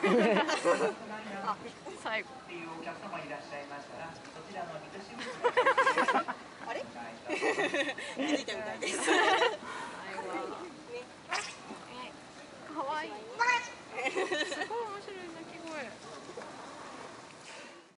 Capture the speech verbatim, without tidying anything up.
あ、最後。 っていうお客様いらっしゃいましたら、そちらの水しぶきあれ気づいたみたいです。